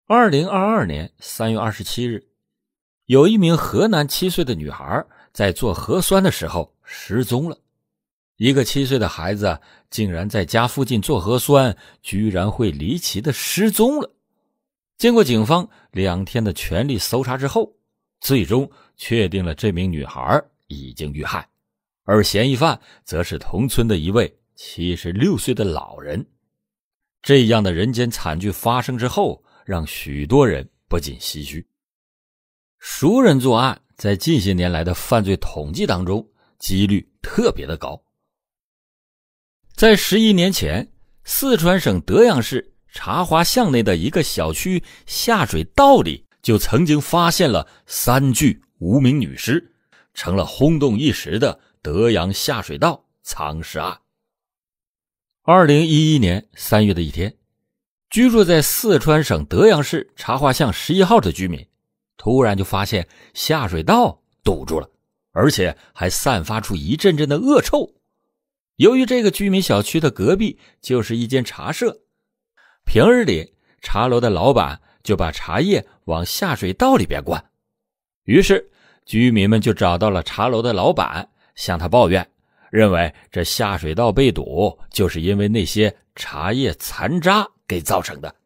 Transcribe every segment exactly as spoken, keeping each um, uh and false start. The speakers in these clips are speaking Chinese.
二零二二年三月二十七日，有一名河南七岁的女孩在做核酸的时候失踪了。一个七岁的孩子竟然在家附近做核酸，居然会离奇的失踪了。经过警方两天的全力搜查之后，最终确定了这名女孩已经遇害，而嫌疑犯则是同村的一位七十六岁的老人。这样的人间惨剧发生之后，让许多人不禁唏嘘。熟人作案在近些年来的犯罪统计当中几率特别的高。在十一年前，四川省德阳市茶花巷内的一个小区下水道里就曾经发现了三具无名女尸，成了轰动一时的德阳下水道藏尸案。二零一一年三月的一天，居住在四川省德阳市茶花巷十一号的居民突然就发现下水道堵住了，而且还散发出一阵阵的恶臭。由于这个居民小区的隔壁就是一间茶社，平日里茶楼的老板就把茶叶往下水道里边灌，于是居民们就找到了茶楼的老板，向他抱怨，认为这下水道被堵就是因为那些茶叶残渣给造成的。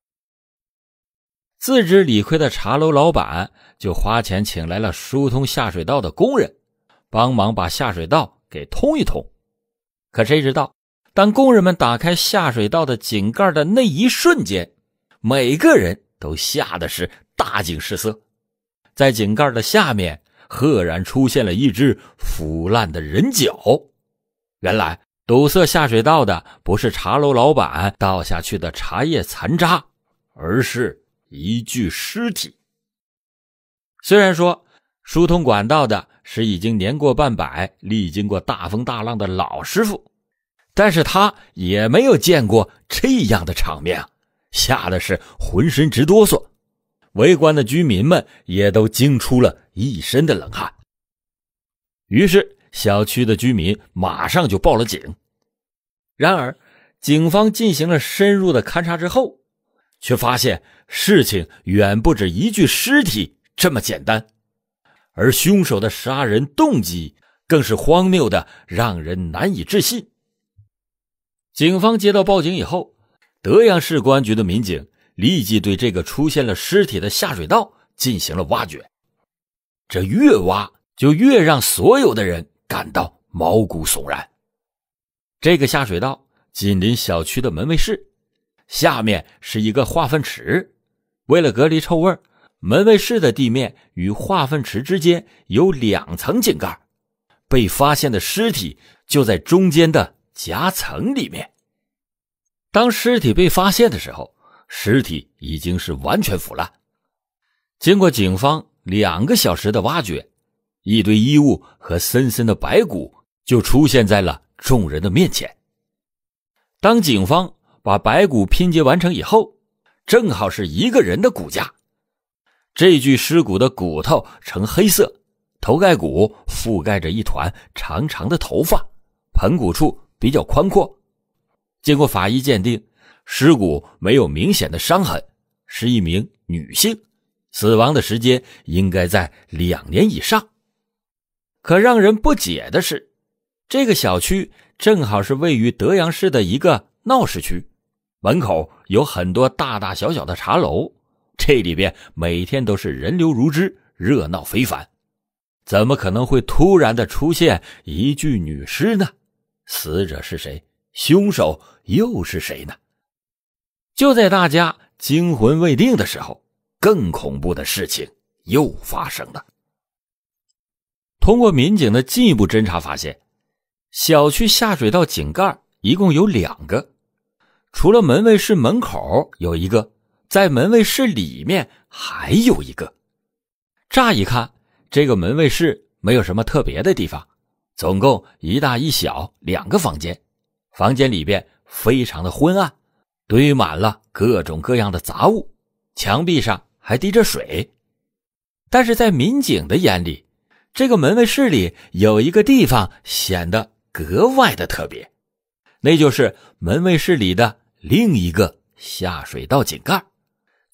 自知理亏的茶楼老板就花钱请来了疏通下水道的工人，帮忙把下水道给通一通。可谁知道，当工人们打开下水道的井盖的那一瞬间，每个人都吓得是大惊失色。在井盖的下面赫然出现了一只腐烂的人脚。原来堵塞下水道的不是茶楼老板倒下去的茶叶残渣，而是一具尸体。虽然说疏通管道的是已经年过半百、历经过大风大浪的老师傅，但是他也没有见过这样的场面啊，吓得是浑身直哆嗦。围观的居民们也都惊出了一身的冷汗。于是小区的居民马上就报了警。然而警方进行了深入的勘查之后，却发现事情远不止一具尸体这么简单，而凶手的杀人动机更是荒谬的让人难以置信。警方接到报警以后，德阳市公安局的民警立即对这个出现了尸体的下水道进行了挖掘。这越挖就越让所有的人感到毛骨悚然。这个下水道紧邻小区的门卫室，下面是一个化粪池。为了隔离臭味，门卫室的地面与化粪池之间有两层井盖，被发现的尸体就在中间的夹层里面。当尸体被发现的时候，尸体已经是完全腐烂。经过警方两个小时的挖掘，一堆衣物和森森的白骨就出现在了众人的面前。当警方把白骨拼接完成以后，正好是一个人的骨架。这具尸骨的骨头呈黑色，头盖骨覆盖着一团长长的头发，盆骨处比较宽阔。经过法医鉴定，尸骨没有明显的伤痕，是一名女性，死亡的时间应该在两年以上。可让人不解的是，这个小区正好是位于德阳市的一个闹市区，门口有很多大大小小的茶楼，这里边每天都是人流如织，热闹非凡。怎么可能会突然的出现一具女尸呢？死者是谁？凶手又是谁呢？就在大家惊魂未定的时候，更恐怖的事情又发生了。通过民警的进一步侦查发现，小区下水道井盖一共有两个，除了门卫室门口有一个，在门卫室里面还有一个。乍一看，这个门卫室没有什么特别的地方，总共一大一小两个房间，房间里边非常的昏暗，堆满了各种各样的杂物，墙壁上还滴着水。但是在民警的眼里，这个门卫室里有一个地方显得格外的特别，那就是门卫室里的另一个下水道井盖，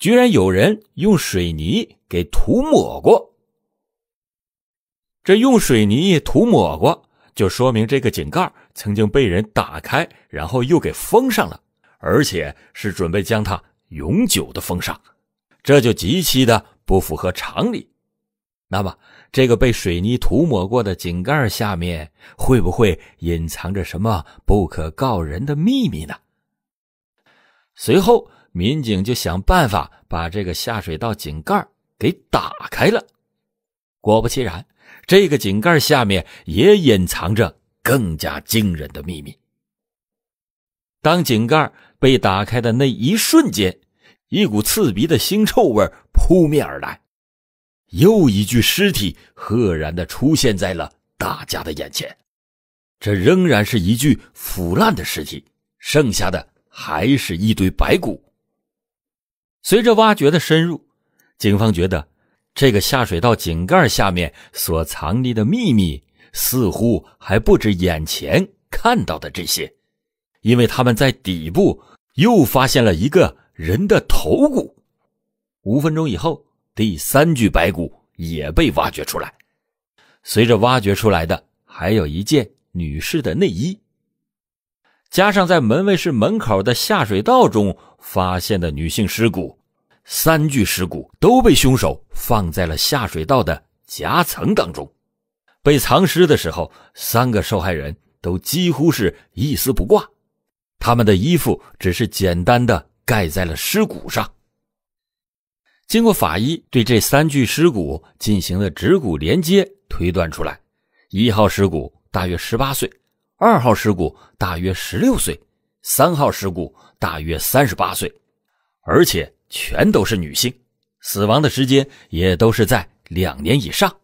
居然有人用水泥给涂抹过。这用水泥涂抹过，就说明这个井盖曾经被人打开，然后又给封上了，而且是准备将它永久的封上，这就极其的不符合常理。那么这个被水泥涂抹过的井盖下面会不会隐藏着什么不可告人的秘密呢？随后民警就想办法把这个下水道井盖给打开了。果不其然，这个井盖下面也隐藏着更加惊人的秘密。当井盖被打开的那一瞬间，一股刺鼻的腥臭味扑面而来，又一具尸体赫然地出现在了大家的眼前。这仍然是一具腐烂的尸体，剩下的还是一堆白骨。随着挖掘的深入，警方觉得这个下水道井盖下面所藏匿的秘密似乎还不止眼前看到的这些，因为他们在底部又发现了一个人的头骨。五分钟以后，第三具白骨也被挖掘出来，随着挖掘出来的还有一件女士的内衣，加上在门卫室门口的下水道中发现的女性尸骨，三具尸骨都被凶手放在了下水道的夹层当中。被藏尸的时候，三个受害人都几乎是一丝不挂，他们的衣服只是简单的盖在了尸骨上。经过法医对这三具尸骨进行了指骨连接，推断出来，一号尸骨大约十八岁，二号尸骨大约十六岁，三号尸骨大约三十八岁，而且全都是女性，死亡的时间也都是在两年以上。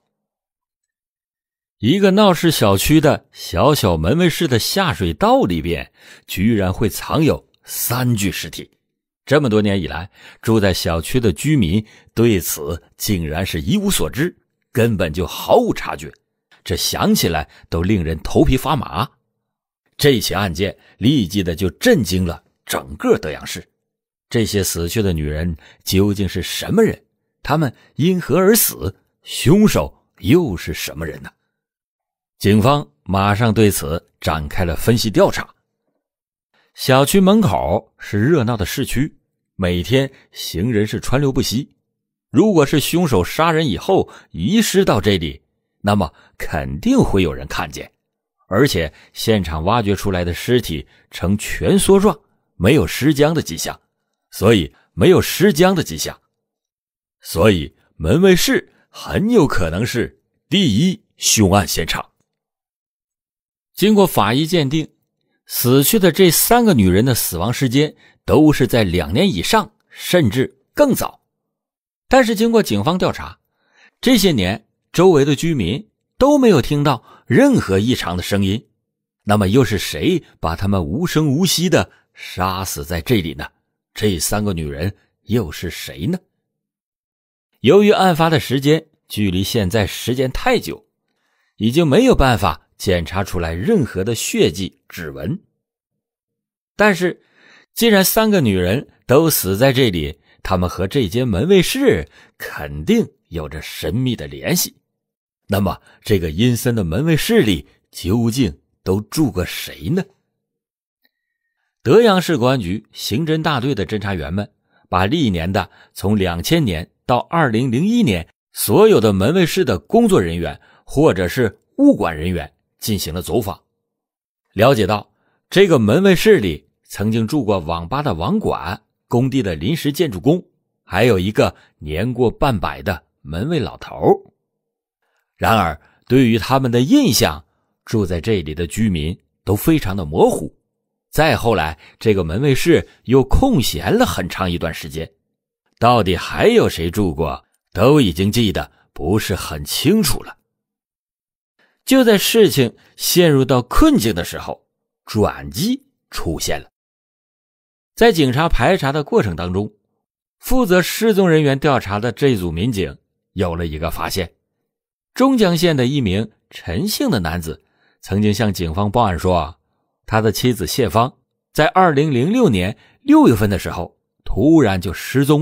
一个闹市小区的小小门卫室的下水道里边，居然会藏有三具尸体。这么多年以来，住在小区的居民对此竟然是一无所知，根本就毫无察觉，这想起来都令人头皮发麻。这起案件立即的就震惊了整个德阳市。这些死去的女人究竟是什么人？她们因何而死？凶手又是什么人呢？警方马上对此展开了分析调查。小区门口是热闹的市区，每天行人是川流不息。如果是凶手杀人以后遗失到这里，那么肯定会有人看见。而且现场挖掘出来的尸体呈蜷缩状，没有尸僵的迹象，所以没有尸僵的迹象，所以门卫室很有可能是第一凶案现场。经过法医鉴定，死去的这三个女人的死亡时间都是在两年以上，甚至更早。但是经过警方调查，这些年周围的居民都没有听到任何异常的声音，那么又是谁把他们无声无息地杀死在这里呢？这三个女人又是谁呢？由于案发的时间距离现在时间太久，已经没有办法检查出来任何的血迹指纹。但是既然三个女人都死在这里，她们和这间门卫室肯定有着神秘的联系。那么这个阴森的门卫室里究竟都住过谁呢？德阳市公安局刑侦大队的侦查员们把历年的从两千年到二零零一年所有的门卫室的工作人员或者是物管人员进行了走访，了解到这个门卫室里曾经住过网吧的网管、工地的临时建筑工，还有一个年过半百的门卫老头。然而对于他们的印象，住在这里的居民都非常的模糊。再后来这个门卫室又空闲了很长一段时间，到底还有谁住过，都已经记得不是很清楚了。就在事情陷入到困境的时候，转机出现了。在警察排查的过程当中，负责失踪人员调查的这组民警有了一个发现。中江县的一名陈姓的男子曾经向警方报案说，他的妻子谢芳在二零零六年六月份的时候突然就失踪了，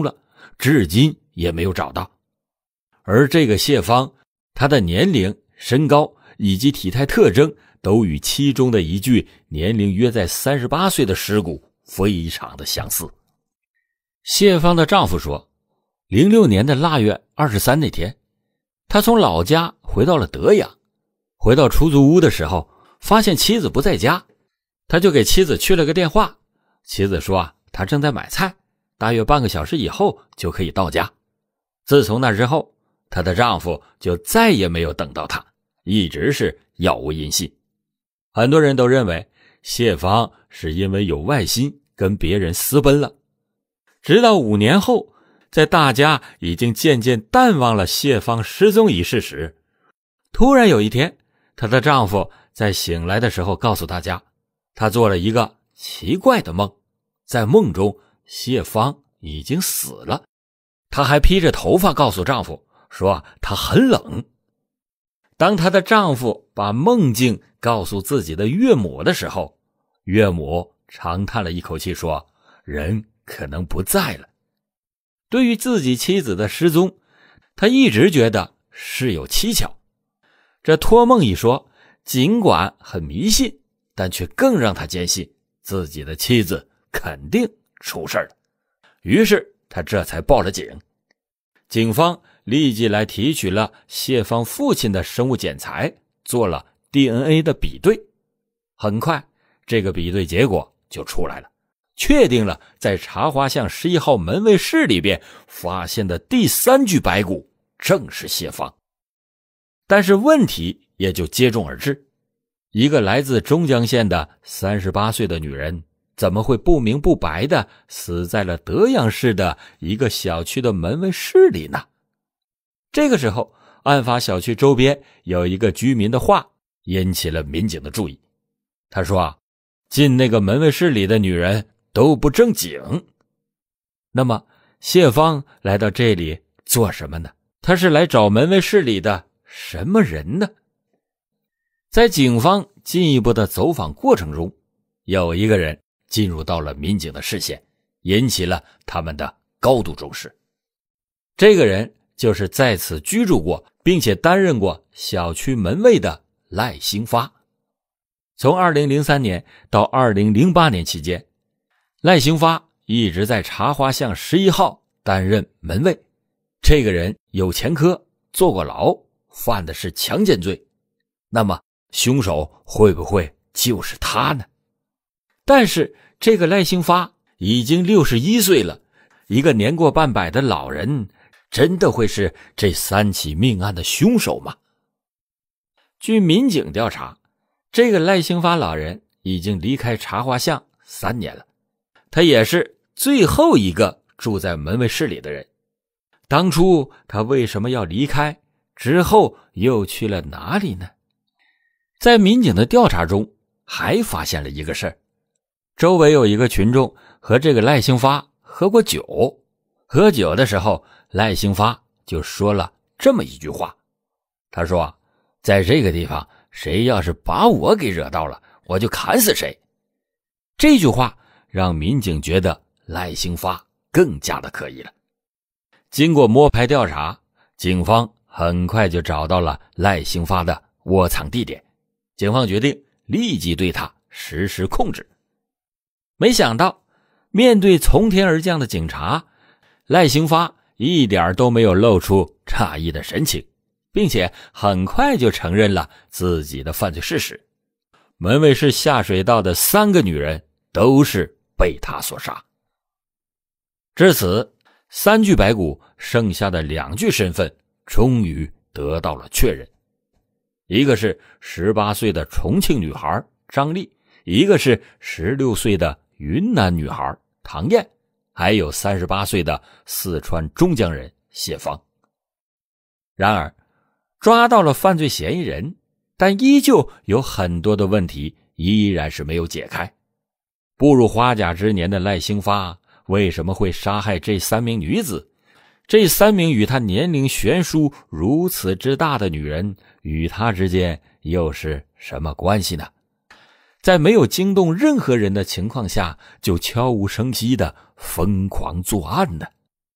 至今也没有找到。而这个谢芳，她的年龄、身高以及体态特征都与其中的一具年龄约在三十八岁的尸骨非常的相似。谢芳的丈夫说，零六年的腊月二十三那天，他从老家回到了德阳，回到出租屋的时候，发现妻子不在家，他就给妻子去了个电话。妻子说啊，他正在买菜，大约半个小时以后就可以到家。自从那之后，她的丈夫就再也没有等到她，一直是杳无音信。很多人都认为谢芳是因为有外心跟别人私奔了。直到五年后，在大家已经渐渐淡忘了谢芳失踪一事时，突然有一天，她的丈夫在醒来的时候告诉大家，他做了一个奇怪的梦，在梦中谢芳已经死了。她还披着头发告诉丈夫说她很冷。当她的丈夫把梦境告诉自己的岳母的时候，岳母长叹了一口气说，人可能不在了。对于自己妻子的失踪，他一直觉得事有蹊跷。这托梦一说，尽管很迷信，但却更让他坚信自己的妻子肯定出事了。于是他这才报了警。警方立即来提取了谢芳父亲的生物检材，做了 D N A 的比对。很快这个比对结果就出来了，确定了在茶花巷十一号门卫室里边发现的第三具白骨正是谢芳。但是问题也就接踵而至，一个来自中江县的三十八岁的女人，怎么会不明不白的死在了德阳市的一个小区的门卫室里呢？这个时候，案发小区周边有一个居民的话引起了民警的注意。他说啊，进那个门卫室里的女人都不正经。那么谢芳来到这里做什么呢？她是来找门卫室里的什么人呢？在警方进一步的走访过程中，有一个人进入到了民警的视线，引起了他们的高度重视。这个人就是在此居住过并且担任过小区门卫的赖兴发。从二零零三年到二零零八年期间，赖兴发一直在茶花巷十一号担任门卫。这个人有前科，坐过牢，犯的是强奸罪。那么凶手会不会就是他呢？但是这个赖兴发已经六十一岁了，一个年过半百的老人，真的会是这三起命案的凶手吗？据民警调查，这个赖兴发老人已经离开茶花巷三年了，他也是最后一个住在门卫室里的人。当初他为什么要离开？之后又去了哪里呢？在民警的调查中还发现了一个事儿，周围有一个群众和这个赖兴发喝过酒，喝酒的时候赖兴发就说了这么一句话，他说，在这个地方谁要是把我给惹到了，我就砍死谁。这句话让民警觉得赖兴发更加的可疑了。经过摸排调查，警方很快就找到了赖兴发的窝藏地点，警方决定立即对他实施控制。没想到面对从天而降的警察，赖兴发一点都没有露出诧异的神情，并且很快就承认了自己的犯罪事实。门卫室下水道的三个女人都是被他所杀。至此，三具白骨剩下的两具身份终于得到了确认，一个是十八岁的重庆女孩张丽，一个是十六岁的云南女孩唐艳，还有三十八岁的四川中江人谢芳。然而抓到了犯罪嫌疑人，但依旧有很多的问题依然是没有解开。步入花甲之年的赖兴发为什么会杀害这三名女子？这三名与他年龄悬殊如此之大的女人，与他之间又是什么关系呢？在没有惊动任何人的情况下，就悄无声息的疯狂作案呢？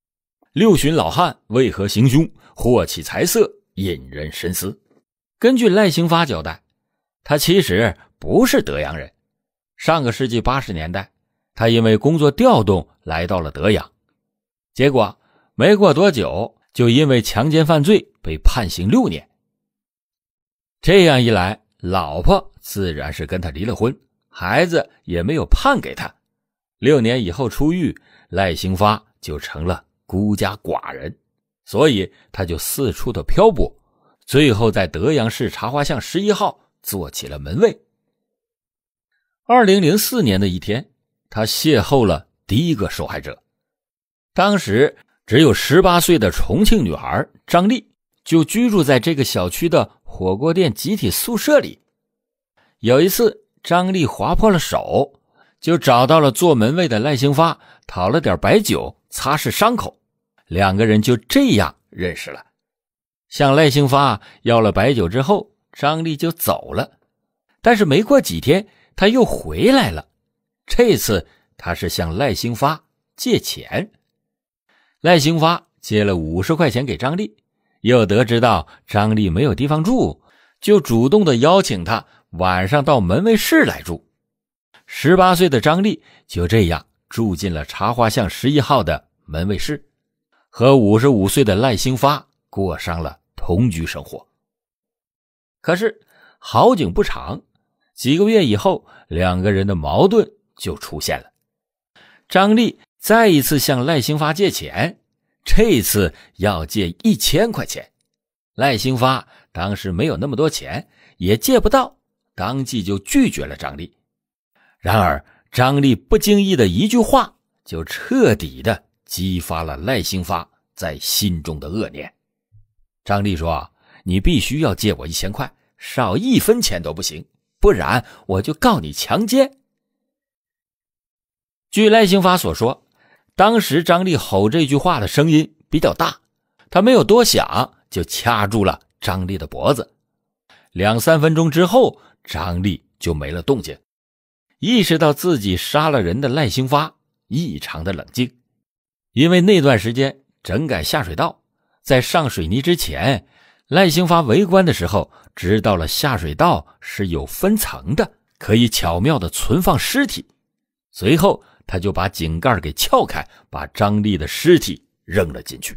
六旬老汉为何行凶，祸起财色，引人深思。根据赖兴发交代，他其实不是德阳人。上个世纪八十年代，他因为工作调动来到了德阳，结果没过多久就因为强奸犯罪被判刑六年。这样一来，老婆自然是跟他离了婚，孩子也没有判给他。六年以后出狱，赖兴发就成了孤家寡人，所以他就四处的漂泊，最后在德阳市茶花巷十一号做起了门卫。二零零四年的一天，他邂逅了第一个受害者。当时只有十八岁的重庆女孩张丽就居住在这个小区的火锅店集体宿舍里。有一次，张丽划破了手，就找到了做门卫的赖兴发，讨了点白酒擦拭伤口，两个人就这样认识了。向赖兴发要了白酒之后，张丽就走了。但是没过几天，他又回来了。这次他是向赖兴发借钱。赖兴发借了五十块钱给张丽，又得知到张丽没有地方住，就主动的邀请他晚上到门卫室来住。十八岁的张丽就这样住进了茶花巷十一号的门卫室，和五十五岁的赖兴发过上了同居生活。可是好景不长，几个月以后，两个人的矛盾就出现了。张丽再一次向赖兴发借钱，这次要借一千块钱。赖兴发当时没有那么多钱，也借不到，当即就拒绝了张丽。然而张丽不经意的一句话，就彻底的激发了赖兴发在心中的恶念。张丽说，你必须要借我一千块，少一分钱都不行，不然我就告你强奸。据赖兴发所说，当时张丽吼这句话的声音比较大，他没有多想就掐住了张丽的脖子。两三分钟之后，张丽就没了动静。意识到自己杀了人的赖兴发异常的冷静，因为那段时间整改下水道，在上水泥之前，赖兴发围观的时候知道了下水道是有分层的，可以巧妙地存放尸体。随后他就把井盖给撬开，把张丽的尸体扔了进去。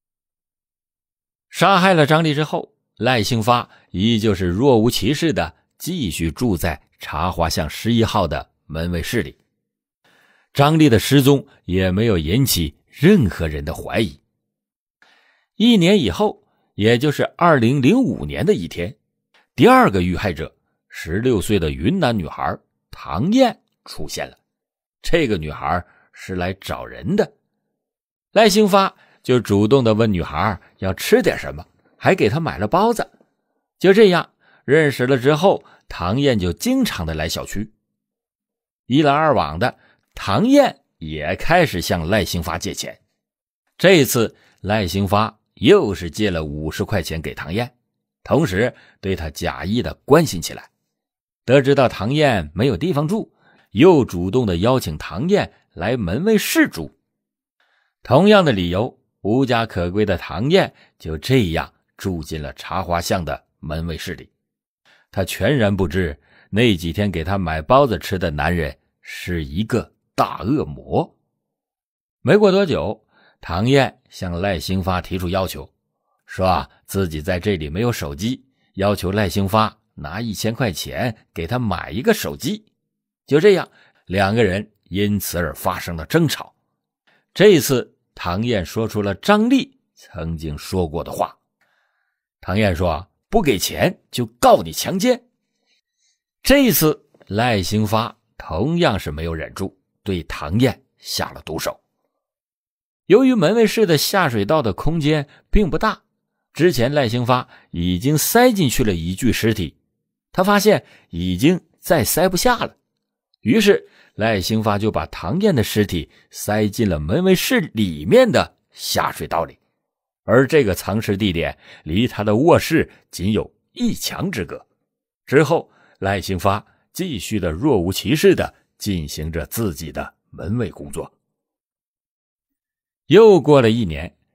杀害了张丽之后，赖兴发依旧是若无其事的继续住在茶花巷十一号的门卫室里。张丽的失踪也没有引起任何人的怀疑。一年以后，也就是二零零五年的一天，第二个遇害者十六岁的云南女孩唐艳出现了。这个女孩是来找人的。赖兴发就主动的问女孩要吃点什么，还给她买了包子。就这样认识了之后，唐艳就经常的来小区。一来二往的，唐艳也开始向赖兴发借钱。这次赖兴发又是借了五十块钱给唐艳，同时对她假意的关心起来。得知到唐艳没有地方住，又主动的邀请唐艳来门卫室住。同样的理由，无家可归的唐艳就这样住进了茶花巷的门卫室里。他全然不知那几天给他买包子吃的男人是一个大恶魔。没过多久，唐艳向赖兴发提出要求，说啊自己在这里没有手机，要求赖兴发拿一千块钱给他买一个手机。就这样，两个人因此而发生了争吵。这一次，唐艳说出了张丽曾经说过的话。唐艳说，不给钱就告你强奸。这一次赖兴发同样是没有忍住，对唐艳下了毒手。由于门卫室的下水道的空间并不大，之前赖兴发已经塞进去了一具尸体，他发现已经再塞不下了，于是赖兴发就把唐艳的尸体塞进了门卫室里面的下水道里，而这个藏尸地点离他的卧室仅有一墙之隔。之后赖兴发继续的若无其事的进行着自己的门卫工作。又过了一年，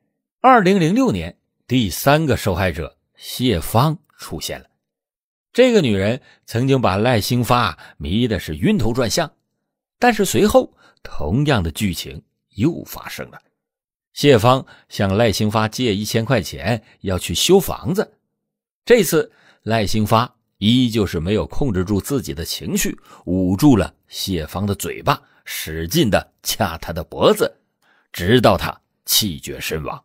二零零六年，第三个受害者谢芳出现了。这个女人曾经把赖兴发迷的是晕头转向，但是随后同样的剧情又发生了。谢芳向赖兴发借一千块钱要去修房子，这次赖兴发依旧是没有控制住自己的情绪，捂住了谢芳的嘴巴，使劲地掐她的脖子，直到她气绝身亡。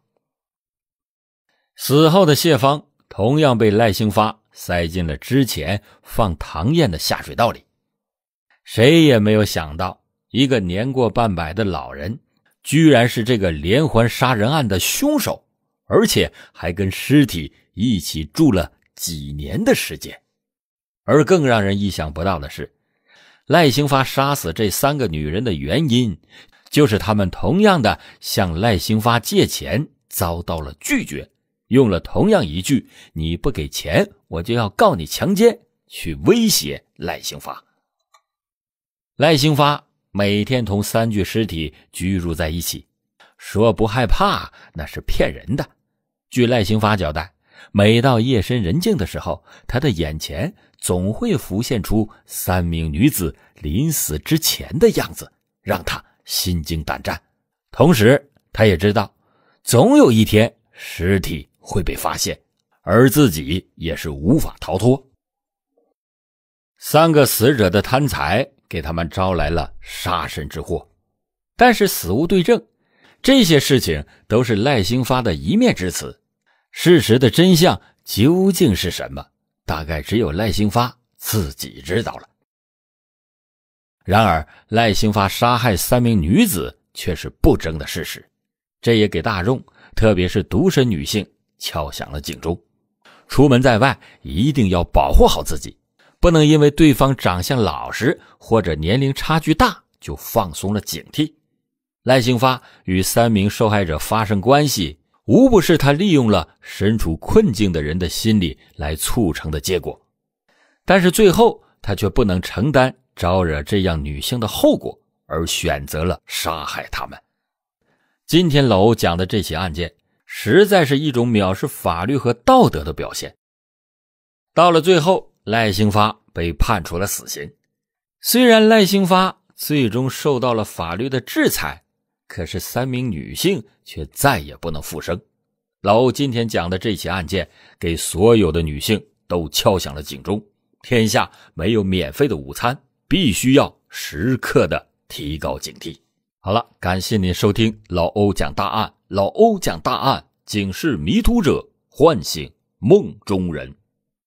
死后的谢芳同样被赖兴发塞进了之前放唐堰的下水道里。谁也没有想到，一个年过半百的老人居然是这个连环杀人案的凶手，而且还跟尸体一起住了几年的时间。而更让人意想不到的是，赖兴发杀死这三个女人的原因，就是他们同样的向赖兴发借钱遭到了拒绝，用了同样一句你不给钱我就要告你强奸去威胁赖兴发。赖兴发每天同三具尸体居住在一起，说不害怕那是骗人的。据赖兴发交代，每到夜深人静的时候，他的眼前总会浮现出三名女子临死之前的样子，让他心惊胆战。同时他也知道总有一天尸体会被发现，而自己也是无法逃脱。三个死者的贪财给他们招来了杀身之祸，但是死无对证，这些事情都是赖兴发的一面之词。事实的真相究竟是什么，大概只有赖兴发自己知道了。然而赖兴发杀害三名女子却是不争的事实，这也给大众，特别是独身女性敲响了警钟。出门在外一定要保护好自己，不能因为对方长相老实或者年龄差距大就放松了警惕。赖兴发与三名受害者发生关系，无不是他利用了身处困境的人的心理来促成的结果，但是最后他却不能承担招惹这样女性的后果，而选择了杀害他们。今天老欧讲的这起案件实在是一种藐视法律和道德的表现。到了最后，赖兴发被判处了死刑。虽然赖兴发最终受到了法律的制裁，可是三名女性却再也不能复生。老欧今天讲的这起案件给所有的女性都敲响了警钟，天下没有免费的午餐，必须要时刻的提高警惕。好了，感谢您收听老欧讲大案，老欧讲大案，警示迷途者，唤醒梦中人。